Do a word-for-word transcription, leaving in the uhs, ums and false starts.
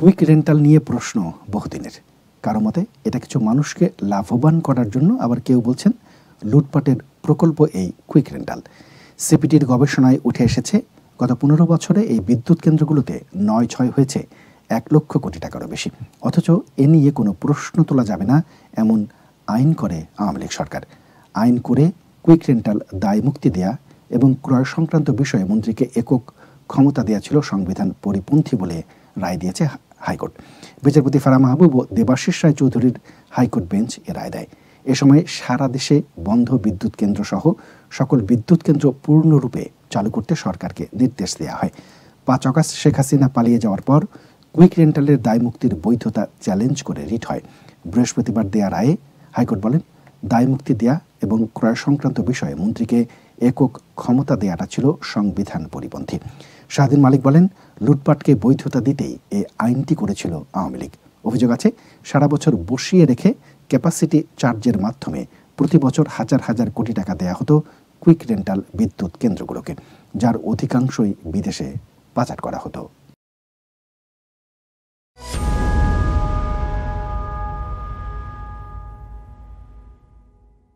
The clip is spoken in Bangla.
কুইক রেন্টাল নিয়ে প্রশ্ন বহুদিনের। কারো মতে এটা কিছু মানুষকে লাভবান করার জন্য, আবার কেউ বলছেন লুটপাটের প্রকল্প এই কুইক রেন্টাল। সিপিটির গবেষণায় উঠে এসেছে গত পনেরো বছরে এই বিদ্যুৎ কেন্দ্রগুলোতে নয় ছয় হয়েছে এক লক্ষ কোটি টাকারও বেশি। অথচ এ নিয়ে কোনো প্রশ্ন তোলা যাবে না এমন আইন করে আওয়ামী লীগ সরকার। আইন করে কুইক রেন্টাল দায় মুক্তি দেয়া এবং ক্রয় সংক্রান্ত বিষয়ে মন্ত্রীকে একক ক্ষমতা দেওয়া ছিল সংবিধান পরিপন্থী বলে রায় দিয়েছে হাইকোর্ট। বিচারপতি ফারাহ মাহবুব ও দেবাশিস রায় চৌধুরীর হাইকোর্ট বেঞ্চ এ রায় দেয়। এ সময় সারা দেশে বন্ধ বিদ্যুৎ কেন্দ্র সহ সকল বিদ্যুৎ কেন্দ্র পূর্ণরূপে চালু করতে সরকারকে নির্দেশ দেওয়া হয়। পাঁচ অগাস্ট শেখ হাসিনা পালিয়ে যাওয়ার পর কুইক রেন্টালের দায় মুক্তির বৈধতা চ্যালেঞ্জ করে রিট হয়। বৃহস্পতিবার দেয়া রায়ে হাইকোর্ট বলেন, দায় মুক্তি দেয়া এবং ক্রয় সংক্রান্ত বিষয়ে মন্ত্রীকে একক ক্ষমতা দেয়াটা ছিল সংবিধান পরিপন্থী। শাহদিন মালিক বলেন, লুটপাটকে বৈধতা দিতেই এই আইনটি করেছিল আওয়ামী লীগ। অভিযোগ আছে, সারা বছর বসিয়ে রেখে ক্যাপাসিটি চার্জের মাধ্যমে প্রতি বছর হাজার হাজার কোটি টাকা দেয়া হতো কুইক রেন্টাল বিদ্যুৎ কেন্দ্রগুলোকে, যার অধিকাংশই বিদেশে পাচার করা হতো।